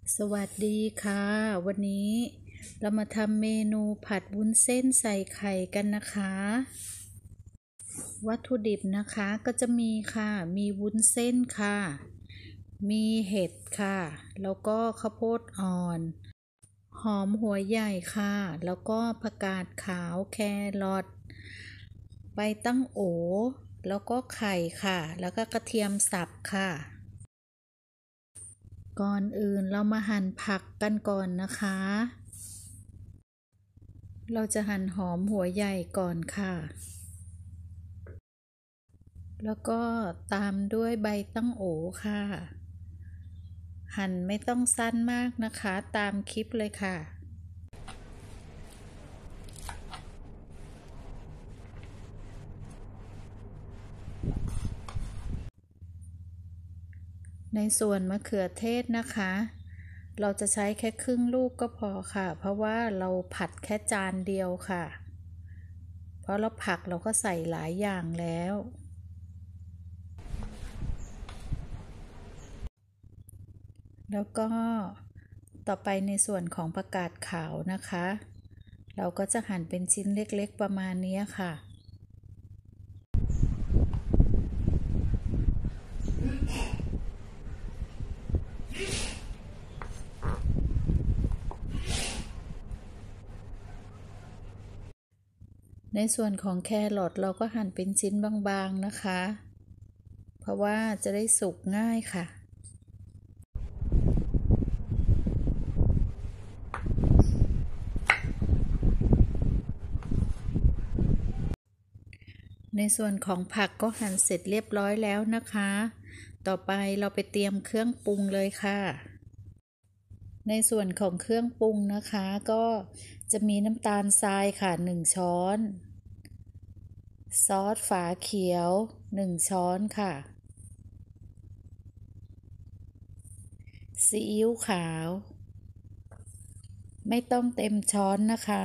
สวัสดีค่ะวันนี้เรามาทำเมนูผัดวุ้นเส้นใส่ไข่กันนะคะวัตถุดิบนะคะก็จะมีค่ะมีวุ้นเส้นค่ะมีเห็ดค่ะแล้วก็ข้าวโพดอ่อนหอมหัวใหญ่ค่ะแล้วก็ผักกาดขาวแครอทใบตั้งโอแล้วก็ไข่ค่ะแล้วก็กระเทียมสับค่ะก่อนอื่นเรามาหั่นผักกันก่อนนะคะเราจะหั่นหอมหัวใหญ่ก่อนค่ะแล้วก็ตามด้วยใบตั้งโอค่ะหั่นไม่ต้องสั้นมากนะคะตามคลิปเลยค่ะในส่วนมะเขือเทศนะคะเราจะใช้แค่ครึ่งลูกก็พอค่ะเพราะว่าเราผัดแค่จานเดียวค่ะเพราะเราผักเราก็ใส่หลายอย่างแล้วแล้วก็ต่อไปในส่วนของผักกาดขาวนะคะเราก็จะหั่นเป็นชิ้นเล็กๆประมาณนี้ค่ะในส่วนของแครอทเราก็หั่นเป็นชิ้นบางๆนะคะเพราะว่าจะได้สุกง่ายค่ะในส่วนของผักก็หั่นเสร็จเรียบร้อยแล้วนะคะต่อไปเราไปเตรียมเครื่องปรุงเลยค่ะในส่วนของเครื่องปรุงนะคะก็จะมีน้ำตาลทรายค่ะ1 ช้อนซอสฝาเขียว1 ช้อนค่ะซีอิ๊วขาวไม่ต้องเต็มช้อนนะคะ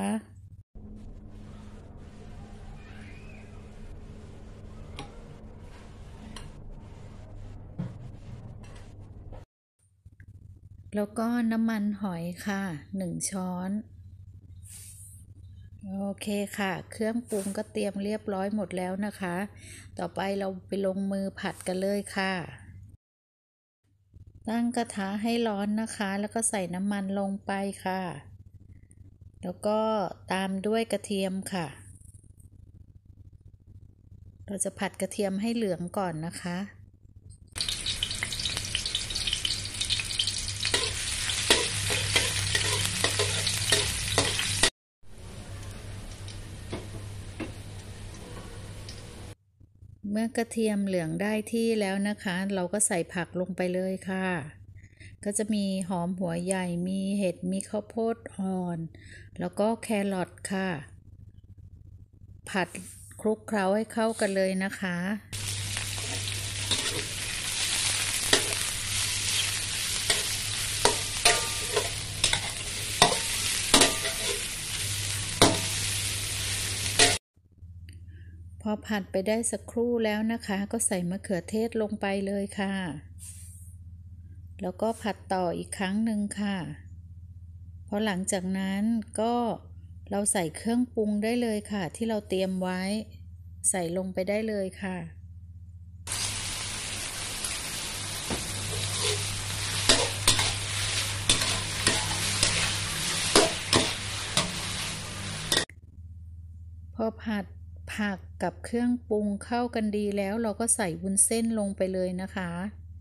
แล้วก็น้ำมันหอยค่ะ1 ช้อนโอเคค่ะเครื่องปรุงก็เตรียมเรียบร้อยหมดแล้วนะคะต่อไปเราไปลงมือผัดกันเลยค่ะตั้งกระทะให้ร้อนนะคะแล้วก็ใส่น้ำมันลงไปค่ะแล้วก็ตามด้วยกระเทียมค่ะเราจะผัดกระเทียมให้เหลืองก่อนนะคะเมื่อกระเทียมเหลืองได้ที่แล้วนะคะเราก็ใส่ผักลงไปเลยค่ะก็จะมีหอมหัวใหญ่มีเห็ดมีข้าวโพดอ่อนแล้วก็แครอทค่ะผัดคลุกเคล้าให้เข้ากันเลยนะคะพอผัดไปได้สักครู่แล้วนะคะก็ใส่มะเขือเทศลงไปเลยค่ะแล้วก็ผัดต่ออีกครั้งหนึ่งค่ะพอหลังจากนั้นก็เราใส่เครื่องปรุงได้เลยค่ะที่เราเตรียมไว้ใส่ลงไปได้เลยค่ะพอผัดผักกับเครื่องปรุงเข้ากันดีแล้วเราก็ใส่วุ้นเส้นลงไปเลยนะคะ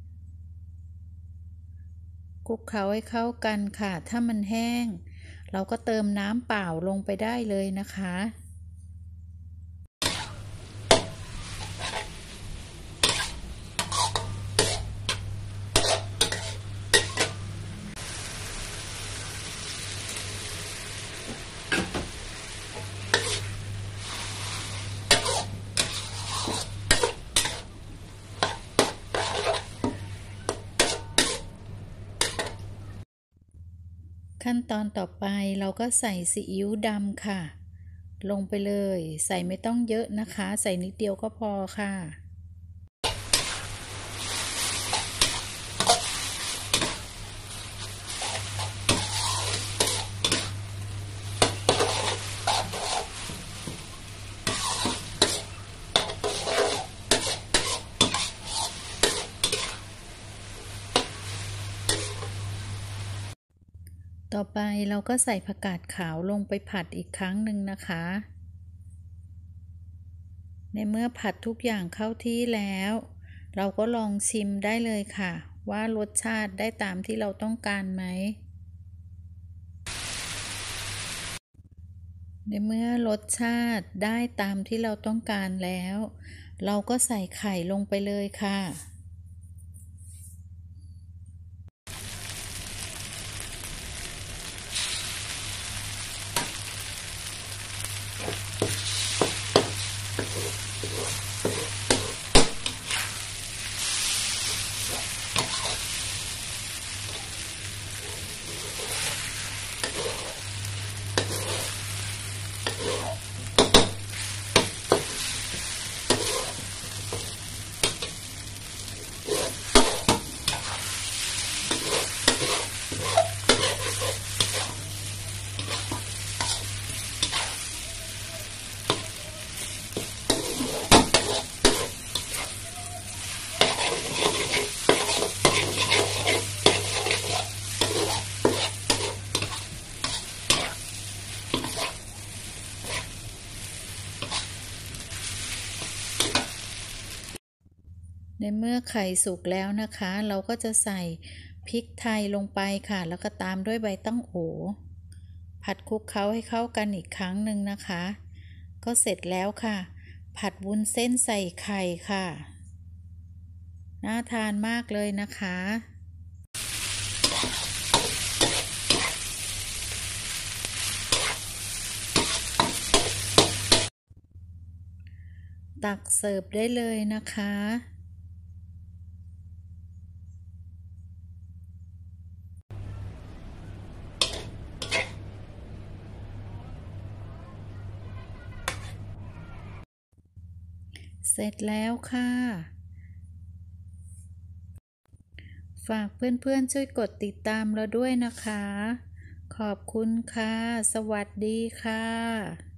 คลุกเคล้าให้เข้ากันค่ะถ้ามันแห้งเราก็เติมน้ำเปล่าลงไปได้เลยนะคะขั้นตอนต่อไปเราก็ใส่ซีอิ๊วดำค่ะลงไปเลยใส่ไม่ต้องเยอะนะคะใส่นิดเดียวก็พอค่ะต่อไปเราก็ใส่ผักกาดขาวลงไปผัดอีกครั้งหนึ่งนะคะ ในเมื่อผัดทุกอย่างเข้าที่แล้ว เราก็ลองชิมได้เลยค่ะว่ารสชาติได้ตามที่เราต้องการไหม ในเมื่อรสชาติได้ตามที่เราต้องการแล้ว เราก็ใส่ไข่ลงไปเลยค่ะ ในเมื่อไข่สุกแล้วนะคะ เราก็จะใส่พริกไทยลงไปค่ะแล้วก็ตามด้วยใบตั้งโอผัดคลุกเคล้าให้เข้ากันอีกครั้งหนึ่งนะคะ ก็เสร็จแล้วค่ะ ผัดวุ้นเส้นใส่ไข่ค่ะน่าทานมากเลยนะคะตักเสิร์ฟได้เลยนะคะเสร็จแล้วค่ะฝากเพื่อนๆช่วยกดติดตามเราด้วยนะคะขอบคุณค่ะสวัสดีค่ะ